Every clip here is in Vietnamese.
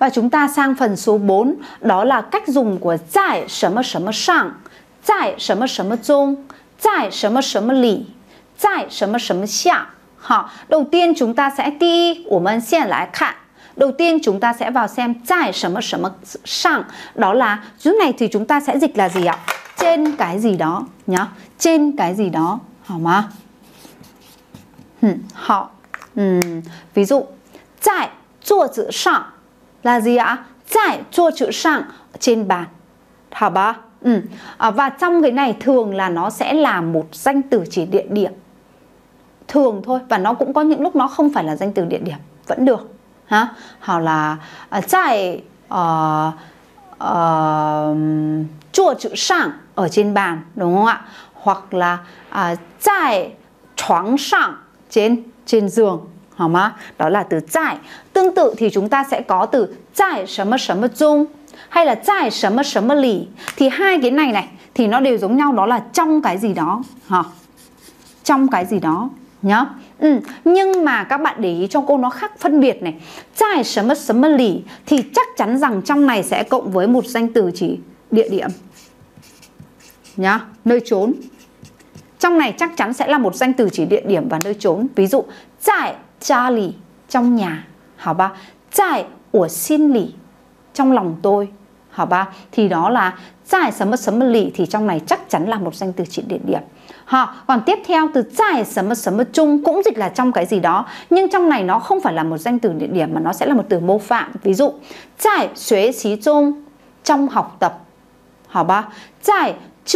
Và chúng ta sang phần số 4, đó là cách dùng của tại sớm sớm sang, tại sớm sớm trung, tại sớm sớm lì, tại sớm sớm xia. Đầu tiên chúng ta sẽ đi, 我们先来看. Đầu tiên chúng ta sẽ vào xem tại sớm sớm sang, đó là dưới này thì chúng ta sẽ dịch là gì ạ? Trên cái gì đó nhá, trên cái gì đó, hả mà? Ví dụ, tại桌子上 là gì ạ? Tại 桌子上 trên bàn, hả ba? Và trong cái này thường là nó sẽ là một danh từ chỉ địa điểm, thường thôi, và nó cũng có những lúc nó không phải là danh từ địa điểm vẫn được, ha? Hoặc là tại 桌子上 ở trên bàn, đúng không ạ? Hoặc là tại 床上 trên giường, hả má? Đó là từ tại. Tương tự thì chúng ta sẽ có từ tại sớm sớm trung hay là tại sớm sớm lì. Thì hai cái này thì nó đều giống nhau, đó là trong cái gì đó, hả? Trong cái gì đó nhá. Nhưng mà các bạn để ý cho cô nó khác phân biệt này. Tại sớm sớm lì thì chắc chắn rằng trong này sẽ cộng với một danh từ chỉ địa điểm nhá, nơi trốn. Trong này chắc chắn sẽ là một danh từ chỉ địa điểm và nơi trốn. Ví dụ, tại gia lì, trong nhà, hả ba? Tại 我心里, trong lòng tôi, hả ba? Thì đó là tại sớm sớm lì thì trong này chắc chắn là một danh từ chỉ địa điểm. Còn tiếp theo từ tại sớm sớm trung cũng dịch là trong cái gì đó, nhưng trong này nó không phải là một danh từ địa điểm mà nó sẽ là một từ mô phạm. Ví dụ, tại xuế xí trung, trong học tập, hả ba? Tại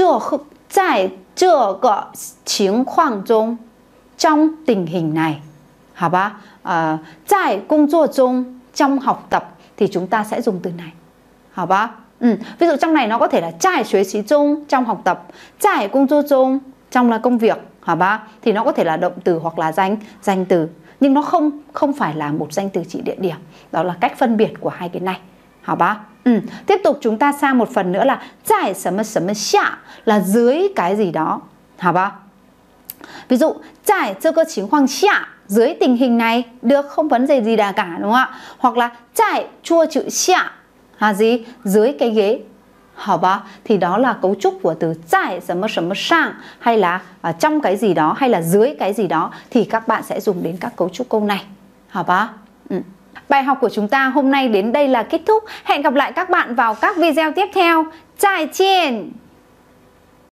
chưa có情况中, trong tình hình này, hả ba? Tại công作中, trong học tập thì chúng ta sẽ dùng từ này, hả ba? Ví dụ trong này nó có thể là tại xuế xí trung, trong học tập, tại công作中, trong là công việc, hả ba? Thì nó có thể là động từ hoặc là danh từ, nhưng nó không phải là một danh từ chỉ địa điểm. Đó là cách phân biệt của hai cái này, hả ba? Tiếp tục chúng ta sang một phần nữa là tại sớm sớm xia, là dưới cái gì đó, hả ba? Ví dụ, tại这个情况下, dưới tình hình này, được, không vấn đề gì cả, đúng không ạ? Hoặc là tại桌子下, là gì? Dưới cái ghế, hả ba? Thì đó là cấu trúc của từ tại sớm sớm sang, hay là trong cái gì đó, hay là dưới cái gì đó, thì các bạn sẽ dùng đến các cấu trúc câu này, hả ba? Bài học của chúng ta hôm nay đến đây là kết thúc. Hẹn gặp lại các bạn vào các video tiếp theo. Zài jian!